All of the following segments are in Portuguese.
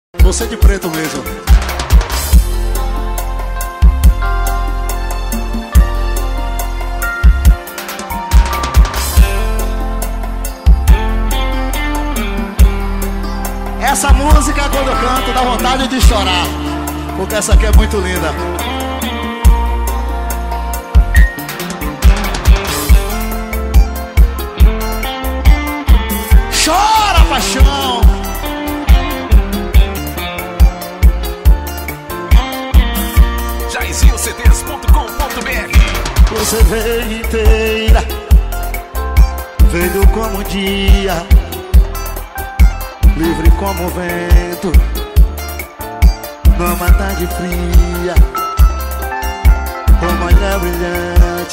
Você de preto mesmo. Essa música, quando eu canto, dá vontade de chorar, porque essa aqui é muito linda. Chora, paixão! JaizinhoCDs.com.br. Você veio inteira, veio como um dia, livre como o vento, numa tarde fria, uma olhar brilhante,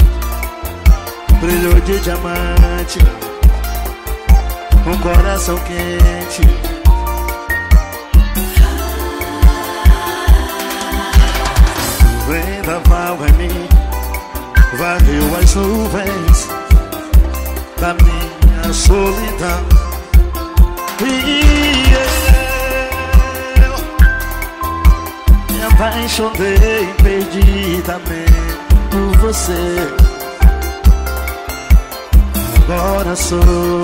brilho de diamante, um coração quente. Vendaval em mim, varreu as nuvens da minha solidão. E eu me apaixonei perdidamente por você. Agora sou,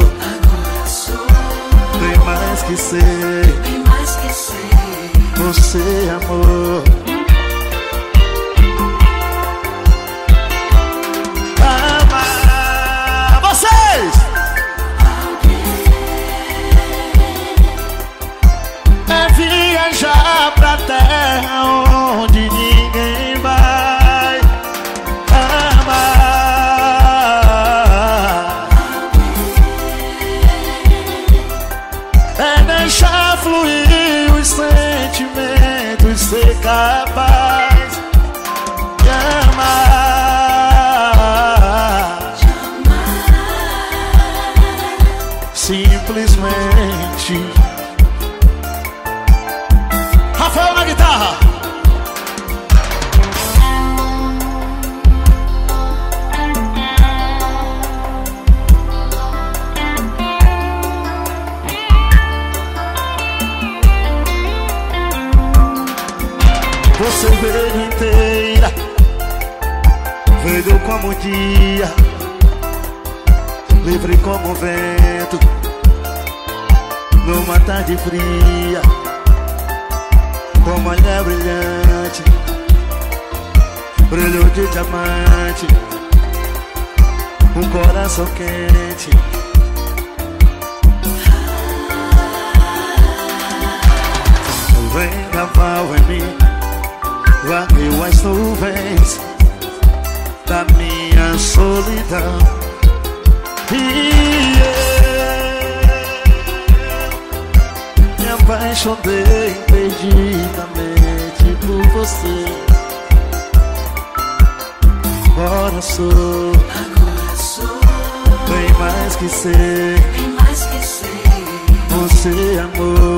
tem mais que ser, você, amor. Amar vocês é viajar pra terra onde ninguém vai. Amar é deixar fluir os sentimentos, ser capaz de amar. Simplesmente. Rafael na guitarra. Você veio inteira, veio como o dia, livre como o vento, numa tarde fria, com uma olhar brilhante, brilho de diamante, um coração quente. O vendaval em mim varreu as nuvens da minha solidão. E eu me apaixonei perdidamente por você. Agora sou, bem mais que ser, você, amor.